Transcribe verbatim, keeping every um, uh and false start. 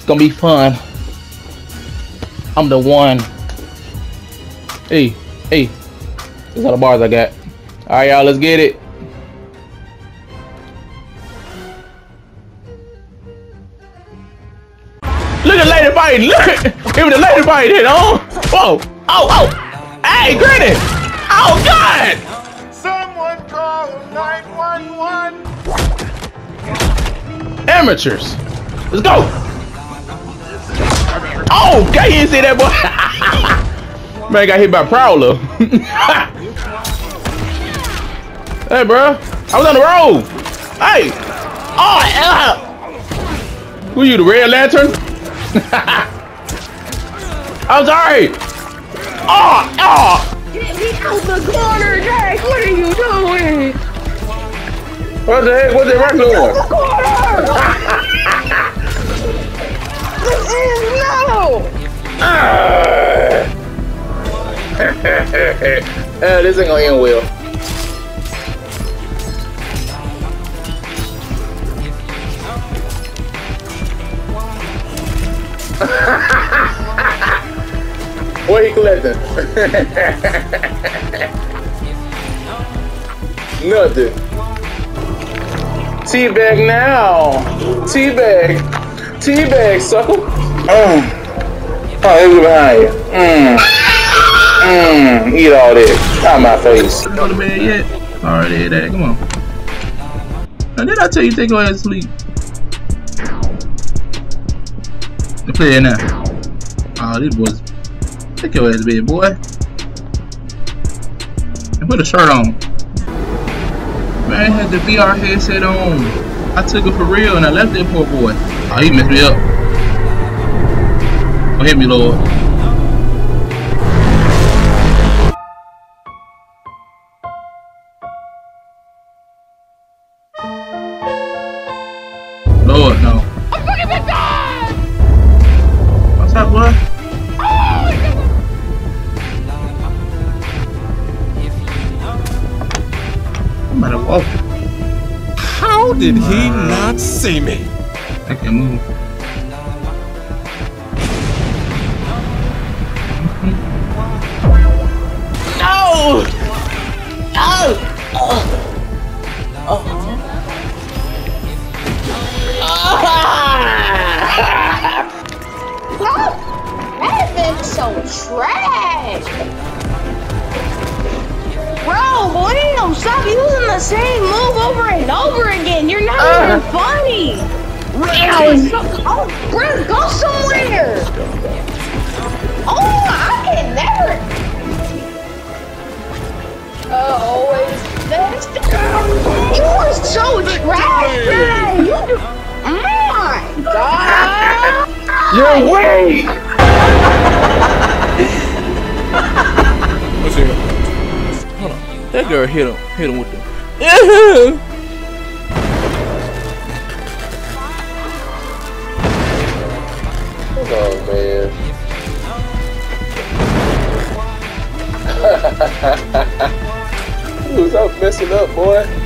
It's gonna be fun. I'm the one. Hey, hey. These are the bars I got. Alright, y'all, let's get it. Look at Lady Bite. Look. Give me the Lady Bite hit, oh. Whoa. Oh, oh. Hey, Granny. Oh, God. Someone call nine one one. Amateurs. Let's go. Oh, God, you didn't see that, boy. Man, got hit by Prowler. Hey, bro. I was on the road. Hey. Oh, uh. Who you, the Red Lantern? I'm sorry. Oh, oh. Get me out the corner, Jack. What are you doing? What the heck? What's that rock doing? The corner. No. uh, this ain't gonna end well. What he collecting? Nothing. Teabag now. Teabag. Teabag, sucker. Mm. Oh, it was behind you. Mmm. Mmm. Eat all that. Out my face. Go to bed yet? Already did that. Come on. Now, did I tell you to go ahead and sleep? Play it now. Oh, this boys. Take your ass to bed, boy. And put a shirt on. Man, I had the V R headset on. I took it for real and I left that poor boy. Oh, he messed me up. Don't hit me, Lord. Lord, no. I'm fucking with God! What's up, boy? I'm about to walk. How did he not see me? I can't move. No! Oh! Oh! Oh! That been so trash! Bro, William, stop using the same move over and over again. You're not uh, even funny. Really? So, oh, bro, go somewhere. Oh, I can never. Uh, always best. You are so trash, man. You do. Oh my God. You're weak. What's here? That girl hit him, hit him with the. Oh man. You was out messing up, boy.